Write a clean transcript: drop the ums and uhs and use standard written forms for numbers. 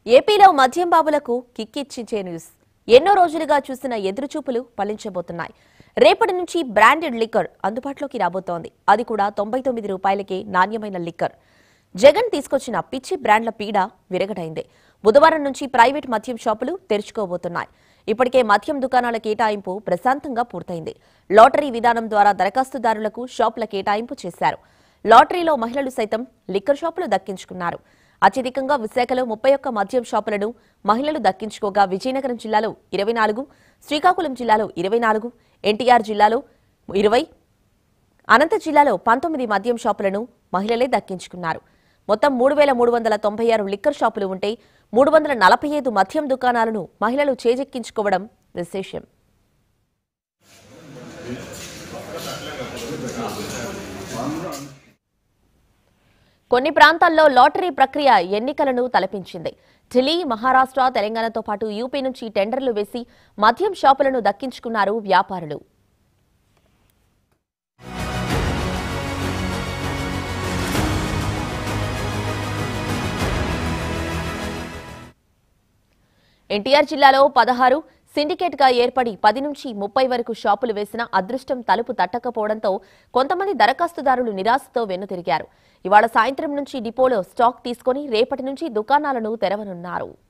ఏపీలో మద్యం బాబులకు కిక్కిచ్చించే న్యూస్. ఎన్నో రోజులుగా చూసిన ఎదురుచూపులు ఫలించబోతున్నాయి. రేపటి నుంచి బ్రాండెడ్ లిక్కర్ అందుబాటులోకి రాబోతోంది. అది కూడా 99 రూపాయలకే నాణ్యమైన లిక్కర్. జగన్ తీసుకొచ్చిన పిచ్చి బ్రాండ్ల పీడ విరగడైంది. బుధవారం నుంచి ప్రైవేట్ మద్యం షాపులు తెరుచుకోబోతున్నాయి. ఇప్పటికే మద్యం దుకాణాల కేటాయింపు ప్రశాంతంగా పూర్తయింది. లాటరీ విధానం ద్వారా దరఖాస్తుదారులకు షాపుల కేటాయింపు చేశారు. లాటరీలో మహిళలు సైతం లిక్కర్ షాపులు దక్కించుకున్నారు. అత్యధికంగా విశాఖలో 31 మద్యం షాపులను మహిళలు దక్కించుకోగా విజయనగరం జిల్లాలో 24, శ్రీకాకుళం జిల్లాలో 24, ఎన్టీఆర్ జిల్లాలో 20, అనంత జిల్లాలో 19 మద్యం షాపులను మహిళలే దక్కించుకున్నారు. మొత్తం 3396 లిక్కర్ షాపులు ఉంటే 345 మద్యం దుకాణాలను మహిళలు చేజెక్కించుకోవడం విశేషం. కొన్ని ప్రాంతాల్లో లాటరీ ప్రక్రియ ఎన్నికలను తలపించింది. ఢిల్లీ, మహారాష్ట్ర, తెలంగాణతో పాటు యూపీ నుంచి టెండర్లు వేసి మద్యం షాపులను దక్కించుకున్నారు వ్యాపారులు. ఎన్టీఆర్ జిల్లాలో 16 సిండికేట్ గా ఏర్పడి 10 నుంచి 30 వరకు షాపులు వేసిన అదృష్టం తలుపు తట్టకపోవడంతో కొంతమంది దరఖాస్తుదారులు నిరాశతో వెన్నుతిరిగారు. ఇవాళ సాయంత్రం నుంచి డిపోలో స్టాక్ తీసుకుని రేపటి నుంచి దుకాణాలను తెరవనున్నారు.